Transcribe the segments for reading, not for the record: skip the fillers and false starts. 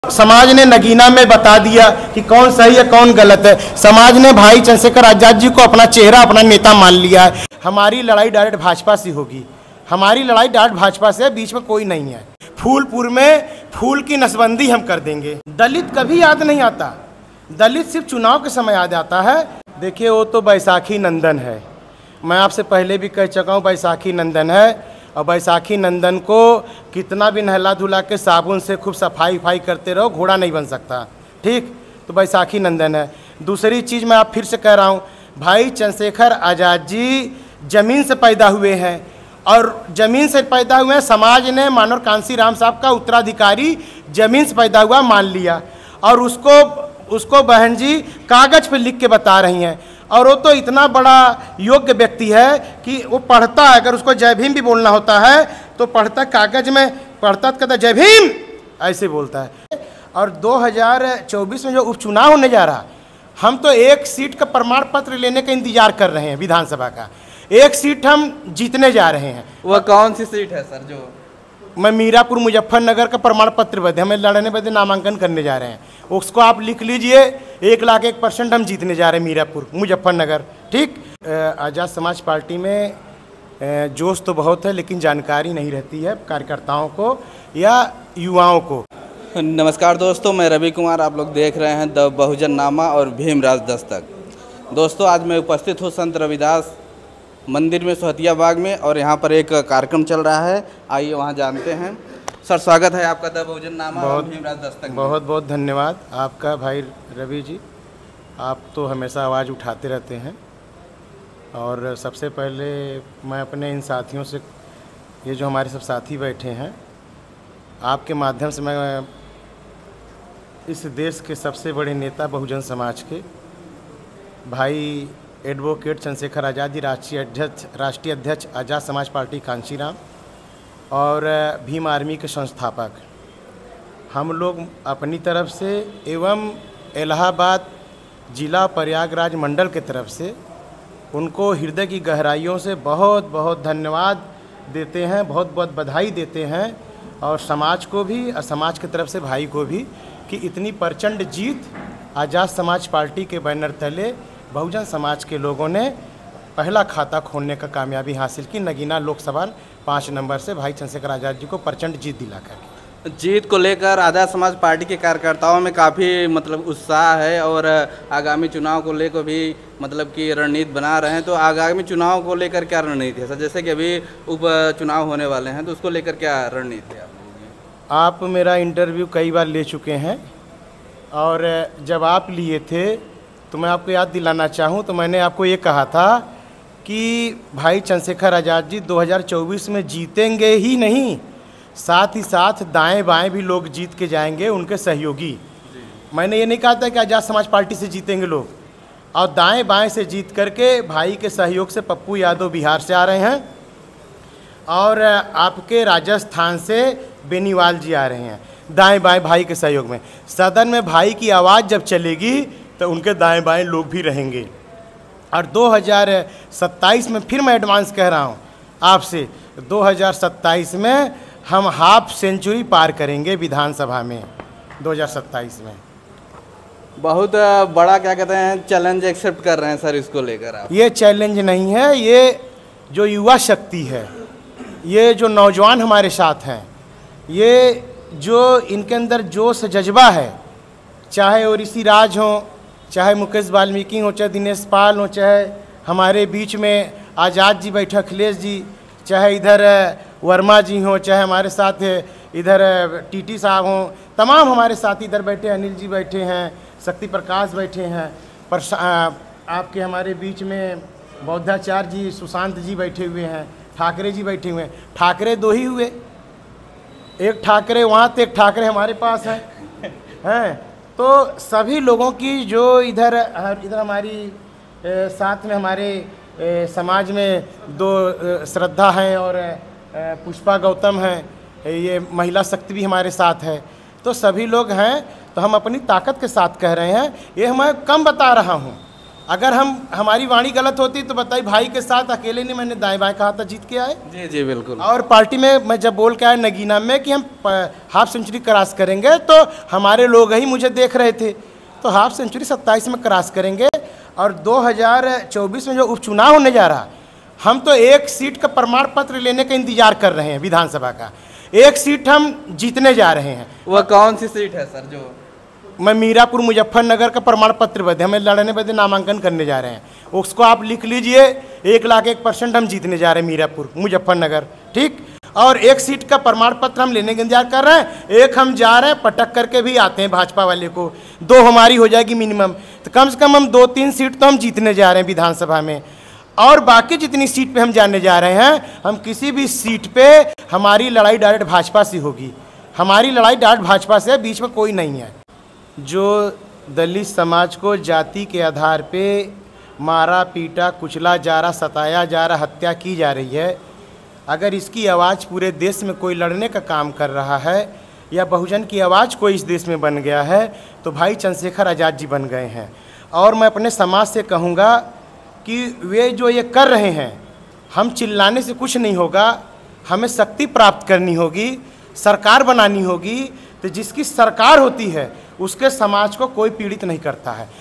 समाज ने नगीना में बता दिया कि कौन सही है कौन गलत है। समाज ने भाई चंद्रशेखर आजाद जी को अपना चेहरा अपना नेता मान लिया है। हमारी लड़ाई डायरेक्ट भाजपा से होगी, हमारी लड़ाई डायरेक्ट भाजपा से है, बीच में कोई नहीं है। फूलपुर में फूल की नसबंदी हम कर देंगे। दलित कभी याद नहीं आता, दलित सिर्फ चुनाव के समय याद आता है। देखिए वो तो बैसाखी नंदन है, मैं आपसे पहले भी कह चुका हूँ बैसाखी नंदन है। और बैसाखी नंदन को कितना भी नहला धुला के साबुन से खूब सफाई करते रहो, घोड़ा नहीं बन सकता। ठीक, तो बैसाखी नंदन है। दूसरी चीज़ मैं आप फिर से कह रहा हूँ, भाई चंद्रशेखर आज़ाद जी ज़मीन से पैदा हुए हैं और ज़मीन से पैदा हुए हैं। समाज ने मानव कांसी राम साहब का उत्तराधिकारी ज़मीन से पैदा हुआ मान लिया और उसको बहन जी कागज़ पे लिख के बता रही हैं। और वो तो इतना बड़ा योग्य व्यक्ति है कि वो पढ़ता है, अगर उसको जय भीम भी बोलना होता है तो पढ़ता, कागज़ में पढ़ता तो कहता जय भीम ऐसे बोलता है। और 2024 में जो उपचुनाव होने जा रहा, हम तो एक सीट का प्रमाण पत्र लेने का इंतजार कर रहे हैं। विधानसभा का एक सीट हम जीतने जा रहे हैं। वह कौन सी सीट है सर? जो मैं मीरापुर मुजफ्फरनगर का प्रमाण पत्र बदे हमें लड़ने बदे नामांकन करने जा रहे हैं, उसको आप लिख लीजिए। 1,01% हम जीतने जा रहे हैं मीरापुर मुजफ्फरनगर। ठीक, आज़ाद समाज पार्टी में जोश तो बहुत है लेकिन जानकारी नहीं रहती है कार्यकर्ताओं को या युवाओं को। नमस्कार दोस्तों, मैं रवि कुमार, आप लोग देख रहे हैं द बहुजन नामा और भीमराज दस्तक। दोस्तों आज मैं उपस्थित हूँ संत रविदास मंदिर में सोहतिया बाग में और यहाँ पर एक कार्यक्रम चल रहा है, आइए वहाँ जानते हैं। सर स्वागत है आपका द बहुजन नामा और भीमराज दस्तक में। बहुत बहुत धन्यवाद आपका भाई रवि जी, आप तो हमेशा आवाज़ उठाते रहते हैं। और सबसे पहले मैं अपने इन साथियों से, ये जो हमारे सब साथी बैठे हैं, आपके माध्यम से मैं इस देश के सबसे बड़े नेता बहुजन समाज के भाई एडवोकेट चंद्रशेखर आज़ाद जी, राष्ट्रीय अध्यक्ष आज़ाद समाज पार्टी कांशीराम और भीम आर्मी के संस्थापक, हम लोग अपनी तरफ से एवं इलाहाबाद जिला प्रयागराज मंडल के तरफ से उनको हृदय की गहराइयों से बहुत बहुत धन्यवाद देते हैं, बहुत बहुत बधाई देते हैं। और समाज को भी और समाज की तरफ से भाई को भी कि इतनी प्रचंड जीत आज़ाद समाज पार्टी के बैनर तले बहुजन समाज के लोगों ने पहला खाता खोलने का कामयाबी हासिल की। नगीना लोकसभा 5 नंबर से भाई चंद्रशेखर आज़ाद जी को प्रचंड जीत दिला कर। जीत को लेकर आज़ाद समाज पार्टी के कार्यकर्ताओं में काफ़ी मतलब उत्साह है और आगामी चुनाव को लेकर भी मतलब कि रणनीति बना रहे हैं। तो आगामी चुनाव को लेकर क्या रणनीति है सर? जैसे कि अभी उप चुनाव होने वाले हैं तो उसको लेकर क्या रणनीति है? आप मेरा इंटरव्यू कई बार ले चुके हैं और जब आप लिए थे तो मैं आपको याद दिलाना चाहूँ तो मैंने आपको ये कहा था कि भाई चंद्रशेखर आज़ाद जी 2024 में जीतेंगे ही नहीं, साथ ही साथ दाएं बाएं भी लोग जीत के जाएंगे, उनके सहयोगी। मैंने ये नहीं कहा था कि आज़ाद समाज पार्टी से जीतेंगे लोग, और दाएं बाएं से जीत करके भाई के सहयोग से पप्पू यादव बिहार से आ रहे हैं और आपके राजस्थान से बेनीवाल जी आ रहे हैं। दाएं बाएं भाई के सहयोग में सदन में भाई की आवाज़ जब चलेगी तो उनके दाएं बाएं लोग भी रहेंगे। और 2027 में फिर मैं एडवांस कह रहा हूँ आपसे, 2027 में हम हाफ सेंचुरी पार करेंगे विधानसभा में 2027 में। बहुत बड़ा क्या कहते हैं चैलेंज एक्सेप्ट कर रहे हैं सर, इसको लेकर आप? ये चैलेंज नहीं है, ये जो युवा शक्ति है, ये जो नौजवान हमारे साथ हैं, ये जो इनके अंदर जोश जज्बा है, चाहे वो ऋषि राज हो, चाहे मुकेश वाल्मीकि हो, चाहे दिनेश पाल हो, चाहे हमारे बीच में आज़ाद जी बैठे अखिलेश जी, चाहे इधर वर्मा जी हों, चाहे हमारे साथ इधर टीटी साहब हों, तमाम हमारे साथ इधर बैठे, अनिल जी बैठे हैं, शक्ति प्रकाश बैठे हैं, आपके हमारे बीच में बौद्धाचार्य जी, सुशांत जी बैठे हुए हैं, ठाकरे जी बैठे हुए हैं। ठाकरे 2 ही हुए, एक ठाकरे वहाँ तो एक ठाकरे हमारे पास हैं। तो सभी लोगों की जो इधर हमारी साथ में हमारे समाज में 2 श्रद्धा हैं और पुष्पा गौतम हैं, ये महिला शक्ति भी हमारे साथ है। तो सभी लोग हैं, तो हम अपनी ताकत के साथ कह रहे हैं। ये मैं कम बता रहा हूँ, अगर हमारी वाणी गलत होती तो बताइए, भाई के साथ अकेले नहीं, मैंने दाएं बाएं कहा था, जीत के आए। जी जी बिल्कुल। और पार्टी में मैं जब बोल के आया नगीना में कि हम हाफ सेंचुरी क्रॉस करेंगे, तो हमारे लोग ही मुझे देख रहे थे, तो हाफ सेंचुरी 27 में क्रॉस करेंगे। और 2024 में जो उपचुनाव होने जा रहा, हम तो एक सीट का प्रमाण पत्र लेने का इंतजार कर रहे हैं, विधानसभा का एक सीट हम जीतने जा रहे हैं। वह कौन सी सीट है सर? जो मैं मीरापुर मुजफ्फरनगर का प्रमाण पत्र बदे हमें लड़ने बदे नामांकन करने जा रहे हैं, उसको आप लिख लीजिए। 1,01% हम जीतने जा रहे हैं मीरापुर मुजफ्फरनगर, ठीक। और एक सीट का प्रमाण पत्र हम लेने का इंतजार कर रहे हैं। एक हम जा रहे हैं, पटक करके भी आते हैं भाजपा वाले को, 2 हमारी हो जाएगी मिनिमम, तो कम से कम हम 2-3 सीट तो हम जीतने जा रहे हैं विधानसभा में। और बाकी जितनी सीट पे हम जाने जा रहे हैं, हम किसी भी सीट पे हमारी लड़ाई डायरेक्ट भाजपा से होगी। हमारी लड़ाई डायरेक्ट भाजपा से, बीच में कोई नहीं है। जो दलित समाज को जाति के आधार पे मारा पीटा कुचला जा रहा, सताया जा रहा, हत्या की जा रही है, अगर इसकी आवाज़ पूरे देश में कोई लड़ने का काम कर रहा है या बहुजन की आवाज़ कोई इस देश में बन गया है, तो भाई चंद्रशेखर आज़ाद जी बन गए हैं। और मैं अपने समाज से कहूँगा कि वे जो ये कर रहे हैं, हम चिल्लाने से कुछ नहीं होगा, हमें शक्ति प्राप्त करनी होगी, सरकार बनानी होगी। तो जिसकी सरकार होती है उसके समाज को कोई पीड़ित नहीं करता है।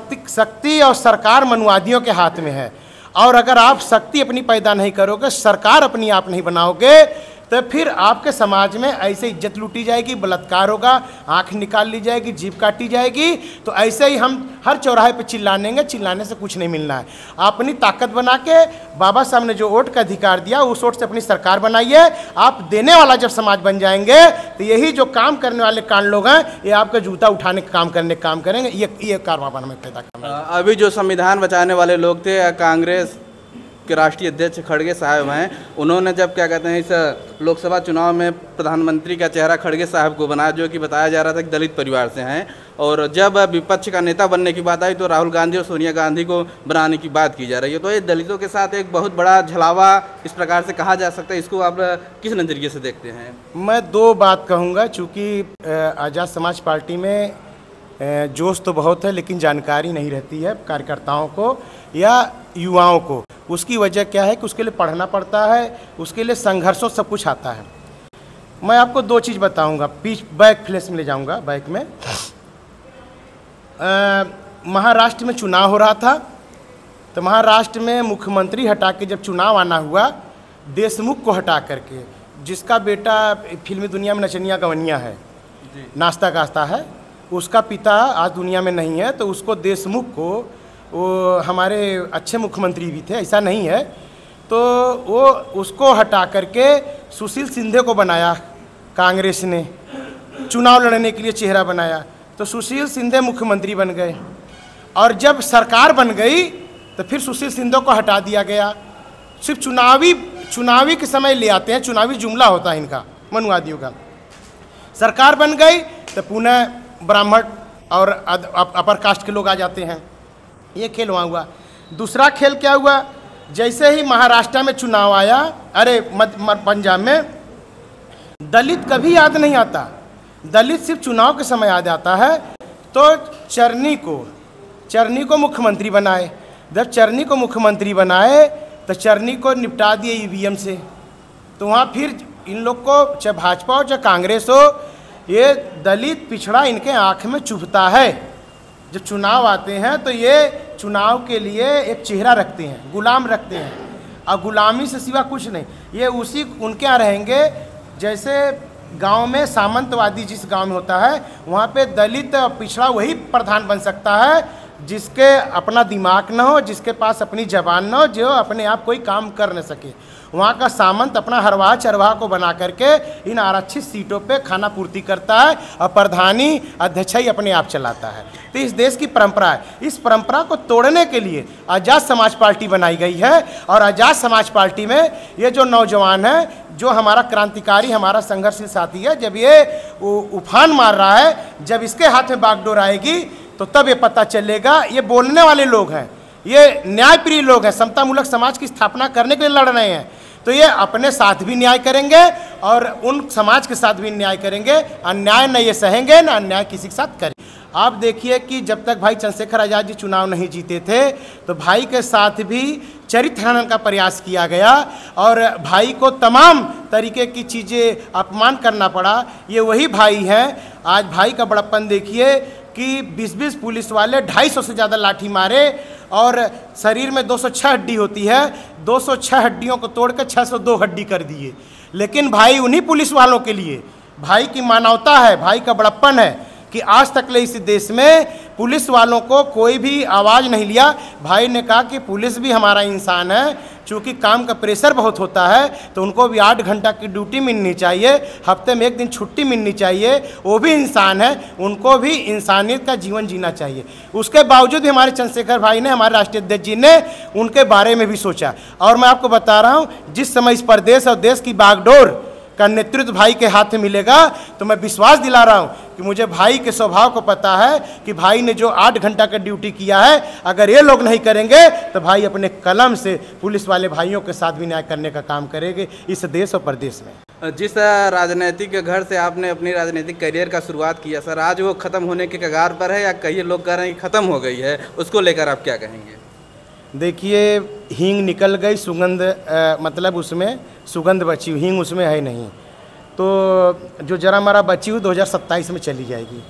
शक्ति और सरकार मनुवादियों के हाथ में है। और अगर आप शक्ति अपनी पैदा नहीं करोगे, सरकार अपनी आप नहीं बनाओगे, तो फिर आपके समाज में ऐसे इज्जत लूटी जाएगी, बलात्कार होगा, आंख निकाल ली जाएगी, जीभ काटी जाएगी। तो ऐसे ही हम हर चौराहे पे चिल्लानेंगे, चिल्लाने से कुछ नहीं मिलना है। अपनी ताकत बना के, बाबा साहब ने जो वोट का अधिकार दिया, उस वोट से अपनी सरकार बनाइए। आप देने वाला जब समाज बन जाएंगे, तो यही जो काम करने वाले कान लोग हैं, ये आपका जूता उठाने का काम करने का काम करेंगे। ये कारवां हमें पैदा करना है। अभी जो संविधान बचाने वाले लोग थे, कांग्रेस के राष्ट्रीय अध्यक्ष खड़गे साहब हैं, उन्होंने जब क्या कहते हैं इस लोकसभा चुनाव में प्रधानमंत्री का चेहरा खड़गे साहब को बनाया, जो कि बताया जा रहा था कि दलित परिवार से हैं। और जब विपक्ष का नेता बनने की बात आई तो राहुल गांधी और सोनिया गांधी को बनाने की बात की जा रही है। तो ये दलितों के साथ एक बहुत बड़ा झलावा इस प्रकार से कहा जा सकता है, इसको आप किस नज़रिए से देखते हैं? मैं 2 बात कहूँगा। चूँकि आज़ाद समाज पार्टी में जोश तो बहुत है, लेकिन जानकारी नहीं रहती है कार्यकर्ताओं को या युवाओं को। उसकी वजह क्या है कि उसके लिए पढ़ना पड़ता है, उसके लिए संघर्षों सब कुछ आता है। मैं आपको 2 चीज़ बताऊंगा, बैक फ्लैश में ले जाऊंगा। बैक में महाराष्ट्र में चुनाव हो रहा था, तो महाराष्ट्र में मुख्यमंत्री हटा के जब चुनाव आना हुआ, देशमुख को हटा करके, जिसका बेटा फिल्मी दुनिया में नचनिया गवनिया है, नाश्ता गास्ता है, उसका पिता आज दुनिया में नहीं है, तो उसको देशमुख को, वो हमारे अच्छे मुख्यमंत्री भी थे, ऐसा नहीं है, तो वो उसको हटा करके सुशील शिंदे को बनाया कांग्रेस ने, चुनाव लड़ने के लिए चेहरा बनाया। तो सुशील शिंदे मुख्यमंत्री बन गए। और जब सरकार बन गई तो फिर सुशील शिंदे को हटा दिया गया। सिर्फ चुनावी के समय ले आते हैं, चुनावी जुमला होता है इनका, मनुवादियों का। सरकार बन गई तो पुनः ब्राह्मण और अपर कास्ट के लोग आ जाते हैं। ये खेल वहाँ हुआ। दूसरा खेल क्या हुआ, जैसे ही महाराष्ट्र में चुनाव आया, अरे पंजाब में, दलित कभी याद नहीं आता, दलित सिर्फ चुनाव के समय याद आता है। तो चरनी को मुख्यमंत्री बनाए। जब चरनी को मुख्यमंत्री बनाए तो चरनी को निपटा दिए ईवीएम से। तो वहाँ फिर इन लोग को, चाहे भाजपा हो चाहे कांग्रेस हो, ये दलित पिछड़ा इनके आँख में चुभता है। जब चुनाव आते हैं तो ये चुनाव के लिए एक चेहरा रखते हैं, गुलाम रखते हैं, और गुलामी से सिवा कुछ नहीं। ये उसी उनके यहाँ रहेंगे। जैसे गांव में सामंतवादी जिस गांव में होता है, वहाँ पे दलित पिछड़ा वही प्रधान बन सकता है जिसके अपना दिमाग न हो, जिसके पास अपनी जबान न हो, जो अपने आप कोई काम कर न सके। वहाँ का सामंत अपना हरवाह चरवाह को बना करके इन आरक्षित सीटों पे खाना पूर्ति करता है और प्रधानी अध्यक्षाई अपने आप चलाता है। तो इस देश की परंपरा है। इस परंपरा को तोड़ने के लिए आज़ाद समाज पार्टी बनाई गई है। और आज़ाद समाज पार्टी में ये जो नौजवान है, जो हमारा क्रांतिकारी, हमारा संघर्षशील साथी है, जब ये उफान मार रहा है, जब इसके हाथ में बागडोर आएगी तो तब ये पता चलेगा। ये बोलने वाले लोग हैं, ये न्यायप्रिय लोग हैं, समतामूलक समाज की स्थापना करने के लिए लड़ रहे हैं। तो ये अपने साथ भी न्याय करेंगे और उन समाज के साथ भी न्याय करेंगे। अन्याय न ये सहेंगे, न अन्याय किसी के साथ करें। आप देखिए कि जब तक भाई चंद्रशेखर आज़ाद जी चुनाव नहीं जीते थे तो भाई के साथ भी चरित्र हनन का प्रयास किया गया और भाई को तमाम तरीके की चीज़ें अपमान करना पड़ा। ये वही भाई हैं। आज भाई का बड़प्पन देखिए कि 20-20 पुलिस वाले 250 से ज़्यादा लाठी मारे और शरीर में 206 हड्डी होती है, 206 हड्डियों को तोड़ कर 602 हड्डी कर दिए। लेकिन भाई उन्हीं पुलिस वालों के लिए भाई की मानवता है, भाई का बड़प्पन है कि आज तक ले इस देश में पुलिस वालों को कोई भी आवाज़ नहीं लिया। भाई ने कहा कि पुलिस भी हमारा इंसान है, चूँकि काम का प्रेशर बहुत होता है तो उनको भी 8 घंटा की ड्यूटी मिलनी चाहिए, हफ्ते में 1 दिन छुट्टी मिलनी चाहिए, वो भी इंसान है, उनको भी इंसानियत का जीवन जीना चाहिए। उसके बावजूद भी हमारे चंद्रशेखर भाई ने, हमारे राष्ट्रीय अध्यक्ष जी ने उनके बारे में भी सोचा। और मैं आपको बता रहा हूँ, जिस समय इस प्रदेश और देश की बागडोर का नेतृत्व भाई के हाथ में मिलेगा तो मैं विश्वास दिला रहा हूँ कि मुझे भाई के स्वभाव को पता है कि भाई ने जो 8 घंटा का ड्यूटी किया है, अगर ये लोग नहीं करेंगे तो भाई अपने कलम से पुलिस वाले भाइयों के साथ भी न्याय करने का काम करेंगे इस देश और प्रदेश में। जिस राजनीतिक घर से आपने अपनी राजनीतिक करियर का शुरुआत किया सर, आज वो ख़त्म होने के कगार पर है या कई लोग कह रहे हैं कि ख़त्म हो गई है, उसको लेकर आप क्या कहेंगे? देखिए, हींग निकल गई, सुगंध मतलब उसमें सुगंध बची हुई, हींग उसमें है नहीं, तो जो जरा मरा बची हुई 2027 में चली जाएगी,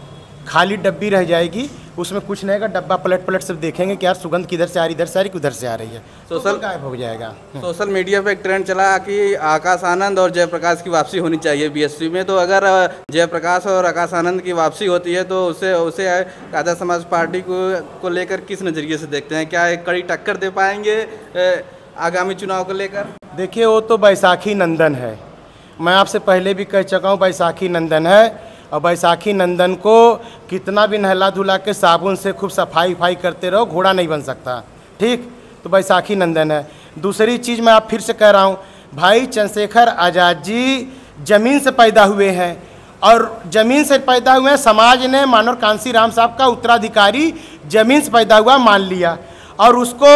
खाली डब्बी रह जाएगी, उसमें कुछ नहीं होगा। डब्बा पलट पलट सब देखेंगे कि यार सुगंध किधर से आ रही, इधर से आ रही, उधर से आ रही है, सोशल गायब हो जाएगा। सोशल मीडिया पे एक ट्रेंड चला कि आकाश आनंद और जयप्रकाश की वापसी होनी चाहिए बीएसपी में, तो अगर जयप्रकाश और आकाश आनंद की वापसी होती है तो उसे आज़ाद समाज पार्टी को लेकर किस नज़रिए से देखते हैं? क्या एक कड़ी टक्कर दे पाएंगे आगामी चुनाव को लेकर? देखिए, वो तो बैसाखी नंदन है, मैं आपसे पहले भी कह चुका हूँ, बैसाखी नंदन है। और बैसाखी नंदन को कितना भी नहला धुला के साबुन से खूब सफाई करते रहो, घोड़ा नहीं बन सकता, ठीक? तो बैसाखी नंदन है। दूसरी चीज़ मैं आप फिर से कह रहा हूँ, भाई चंद्रशेखर आज़ाद जी ज़मीन से पैदा हुए हैं और ज़मीन से पैदा हुए हैं। समाज ने मानव कांसी राम साहब का उत्तराधिकारी ज़मीन से पैदा हुआ मान लिया और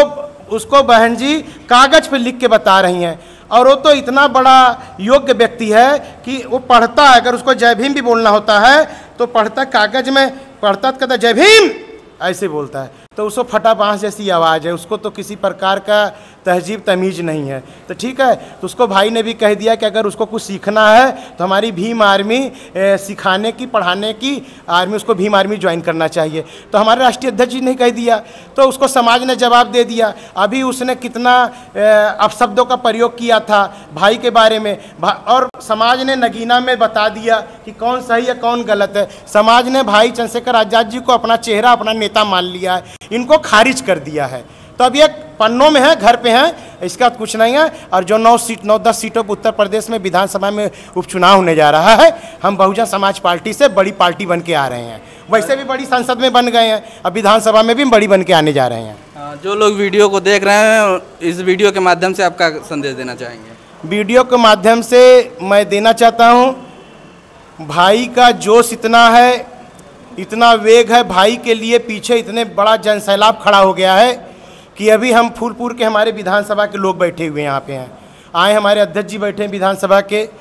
उसको बहन जी कागज़ पे लिख के बता रही हैं। और वो तो इतना बड़ा योग्य व्यक्ति है कि वो पढ़ता है, अगर उसको जय भीम भी बोलना होता है तो पढ़ता, कागज़ में पढ़ता तो कहता जय भीम ऐसे बोलता है, तो उसको फटा बाँस जैसी आवाज़ है, उसको तो किसी प्रकार का तहजीब तमीज़ नहीं है। तो ठीक है, तो उसको भाई ने भी कह दिया कि अगर उसको कुछ सीखना है तो हमारी भीम आर्मी सिखाने की, पढ़ाने की आर्मी, उसको भीम आर्मी ज्वाइन करना चाहिए। तो हमारे राष्ट्रीय अध्यक्ष जी ने कह दिया, तो उसको समाज ने जवाब दे दिया। अभी उसने कितना अपशब्दों का प्रयोग किया था भाई के बारे में, और समाज ने नगीना में बता दिया कि कौन सही है कौन गलत है। समाज ने भाई चंद्रशेखर आज़ाद जी को अपना चेहरा, अपना नेता मान लिया है, इनको खारिज कर दिया है। तो अब ये पन्नों में है, घर पे हैं, इसका कुछ नहीं है। और जो 9-10 सीटों पर उत्तर प्रदेश में विधानसभा में उपचुनाव होने जा रहा है, हम बहुजन समाज पार्टी से बड़ी पार्टी बन के आ रहे हैं। वैसे भी बड़ी संसद में बन गए हैं, अब विधानसभा में भी बड़ी बन के आने जा रहे हैं। जो लोग वीडियो को देख रहे हैं, इस वीडियो के माध्यम से आपका संदेश देना चाहेंगे? वीडियो के माध्यम से मैं देना चाहता हूँ, भाई का जोश इतना है, इतना वेग है, भाई के लिए पीछे इतने बड़ा जनसैलाब खड़ा हो गया है कि अभी हम फूलपुर के हमारे विधानसभा के लोग बैठे हुए हैं, यहाँ पे हैं, आए हमारे अध्यक्ष जी बैठे हैं विधानसभा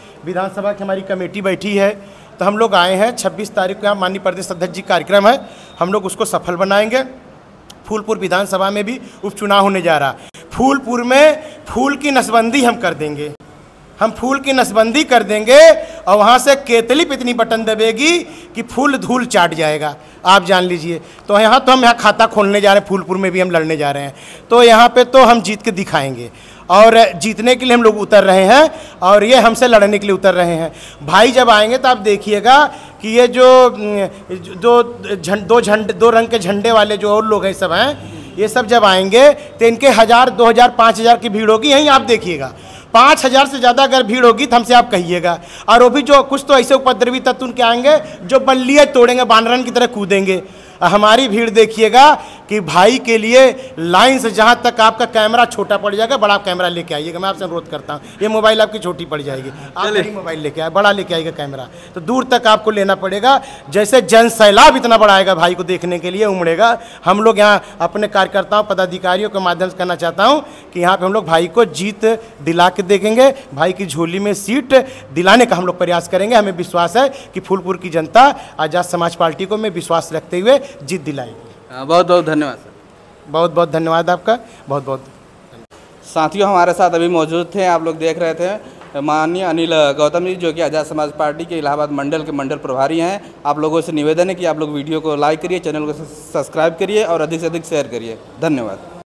की हमारी कमेटी बैठी है, तो हम लोग आए हैं। 26 तारीख को यहाँ माननीय प्रदेश अध्यक्ष जी कार्यक्रम है, हम लोग उसको सफल बनाएंगे। फूलपुर विधानसभा में भी उपचुनाव होने जा रहा है। फूलपुर में फूल की नसबंदी हम कर देंगे, हम फूल की नसबंदी कर देंगे और वहाँ से केतली पे इतनी बटन दबेगी कि फूल धूल चाट जाएगा, आप जान लीजिए। तो हम यहाँ खाता खोलने जा रहे हैं, फूलपुर में भी हम लड़ने जा रहे हैं, तो यहाँ पे तो हम जीत के दिखाएंगे और जीतने के लिए हम लोग उतर रहे हैं और ये हमसे लड़ने के लिए उतर रहे हैं। भाई जब आएंगे तो आप देखिएगा कि ये दो रंग के झंडे वाले जो और लोग हैं सब हैं, ये सब जब आएंगे तो इनके 1000, 2000, 5000 की भीड़ होगी, यहीं आप देखिएगा। 5000 से ज़्यादा अगर भीड़ होगी तो हमसे आप कहिएगा। और वो भी जो कुछ तो ऐसे उपद्रवी तत्व उनके आएंगे जो बल्लियाँ तोड़ेंगे, बानरन की तरह कूदेंगे। हमारी भीड़ देखिएगा कि भाई के लिए लाइन से जहाँ तक आपका कैमरा छोटा पड़ जाएगा, बड़ा कैमरा लेके आइएगा। मैं आपसे अनुरोध करता हूँ, ये मोबाइल आपकी छोटी पड़ जाएगी, आप बड़ी मोबाइल लेके आए, बड़ा लेके आइएगा कैमरा, तो दूर तक आपको लेना पड़ेगा। जैसे जन सैलाब इतना बड़ा आएगा भाई को देखने के लिए, उमड़ेगा। हम लोग यहाँ अपने कार्यकर्ताओं पदाधिकारियों के माध्यम से कहना चाहता हूँ कि यहाँ पे हम लोग भाई को जीत दिला के देखेंगे, भाई की झोली में सीट दिलाने का हम लोग प्रयास करेंगे। हमें विश्वास है कि फूलपुर की जनता आज़ाद समाज पार्टी को में विश्वास रखते हुए जीत दिलाएगी। बहुत बहुत धन्यवाद सर। बहुत बहुत धन्यवाद आपका, बहुत बहुत। साथियों, हमारे साथ अभी मौजूद थे, आप लोग देख रहे थे माननीय अनिल गौतम जी, जो कि आज़ाद समाज पार्टी के इलाहाबाद मंडल के मंडल प्रभारी हैं। आप लोगों से निवेदन है कि आप लोग वीडियो को लाइक करिए, चैनल को सब्सक्राइब करिए और अधिक से अधिक शेयर करिए। धन्यवाद।